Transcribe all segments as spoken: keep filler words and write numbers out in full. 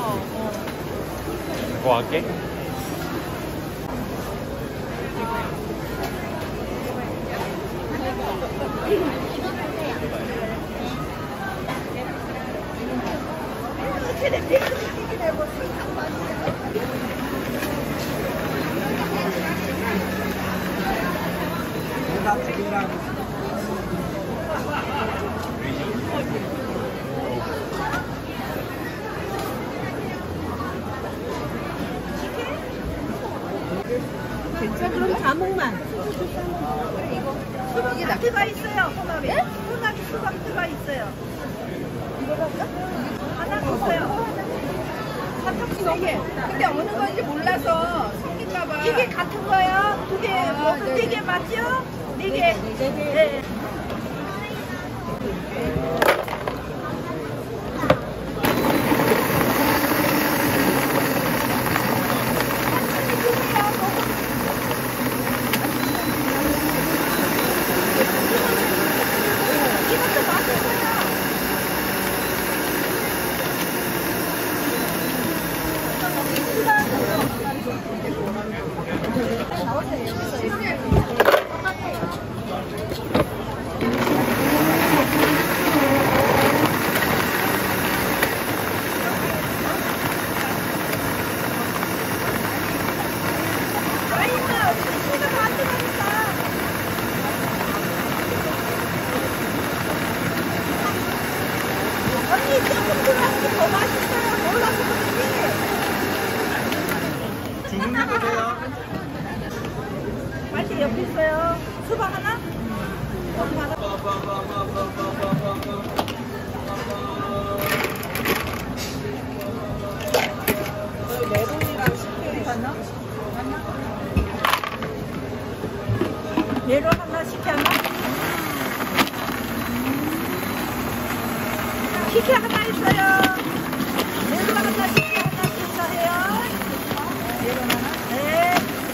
뭐 할게? 괜찮아? 그럼 자몽만. 수박이 들어가 있어요. 호박이. 네? 호박이 수박 들어가 있어요. 이거 할까? 하나 줬어요. 사탕 네 개. 근데 어느 건지 몰라서 섞일까봐. 이게 같은 거예요? 두 개, 뭐, 네 개 맞죠? 네 개. 네. 빨리 옆에 있어요. 수박 하나? 수박 하나? 메론이랑 식혜리 하나? 메론 하나, 식혜 하나? 식혜 하나 있어요. 메론 하나, 식혜 하나 주세요. 메론 하나? 네.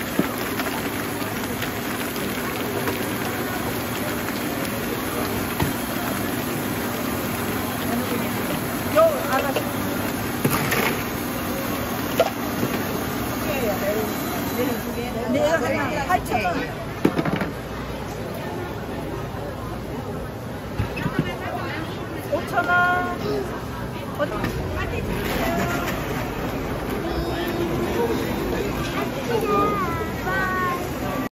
요, 알았어. 네, 하나, 팔천 원. 오천 원. 어디?